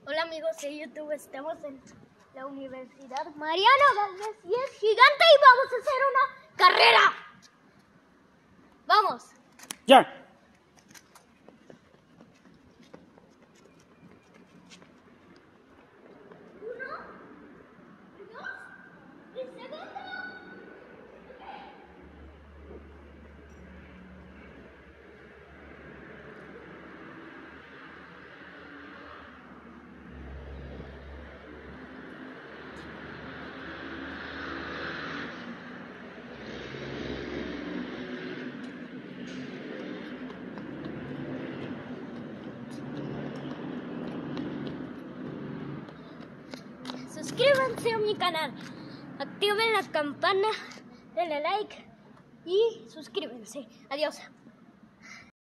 Hola amigos de YouTube, estamos en la Universidad Mariano Valdés y es gigante y vamos a hacer una carrera. ¡Vamos! ¡Ya! Suscríbanse a mi canal, activen la campana, denle like y suscríbanse. Adiós.